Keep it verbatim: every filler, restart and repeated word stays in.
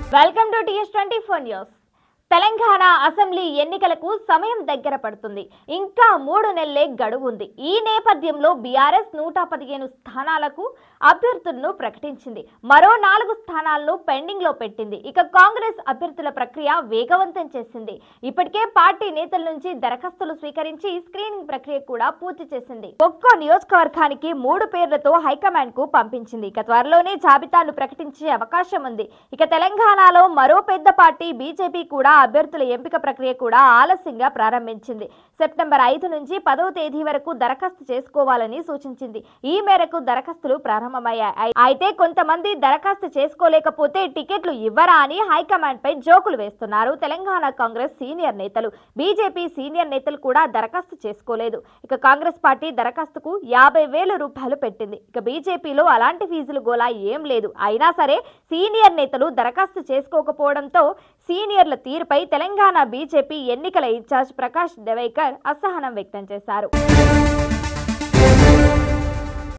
Welcome to TS twenty four news. Telangana assembly ఎన్నికలకు సమయం దగ్గర పడుతుంది. ఇంకా మూడు నెలలే గడువు ఉంది. ఈ నేపథ్యంలో బీఆర్ఎస్ నూట పదిహేను స్థానాలకు అభ్యర్థులను ప్రకటించింది. మరో నాలుగు స్థానాలను పెండింగ్ లో పెట్టింది. ఇక కాంగ్రెస్ అభ్యర్థుల ప్రక్రియ వేగవంతం చేసింది. ఇప్పటికే పార్టీ నేతల నుంచి దరఖాస్తులు స్వీకరించి స్క్రీనింగ్ ప్రక్రియ కూడా పూర్తి చేసింది. ఒక్కో నియోజకవర్గానికి మూడు పేర్లతో హైకమాండ్ కు పంపించింది. ఇక త్వరలోనే జాబితాను ప్రకటించే అవకాశం ఉంది. ఇక తెలంగాణలో మరో పెద్ద పార్టీ బీజేపీ కూడా అభ్యర్థుల ఎంపిక ప్రక్రియ కూడా ఆలస్యంగా ప్రారంభించింది. సెప్టెంబర్ ఐదు నుంచి పదవ తేదీ వరకు దరఖాస్తు చేసుకోవాలని సూచించింది. ఈ మేరకు దరఖాస్తులు ప్రారంభమయ్యాయి. అయితే కొంతమంది దరఖాస్తు చేసుకోలేకపోతే టికెట్లు ఇవ్వరా అని హైకమాండ్ పై జోకులు వేస్తున్నారు తెలంగాణ కాంగ్రెస్ సీనియర్ నేతలు. బీజేపీ సీనియర్ నేతలు కూడా దరఖాస్తు చేసుకోలేదు. ఇక కాంగ్రెస్ పార్టీ దరఖాస్తుకు యాభై వేల రూపాయలు పెట్టింది. ఇక బీజేపీలో అలాంటి ఫీజులు గోలా ఏం లేదు. అయినా సరే సీనియర్ నేతలు దరఖాస్తు చేసుకోకపోవడంతో సీనియర్ల తీరుపై తెలంగాణ బీజేపీ ఎన్నికల ఇన్ఛార్జ్ ప్రకాష్ దేవైకర్ అసహనం వ్యక్తం చేశారు.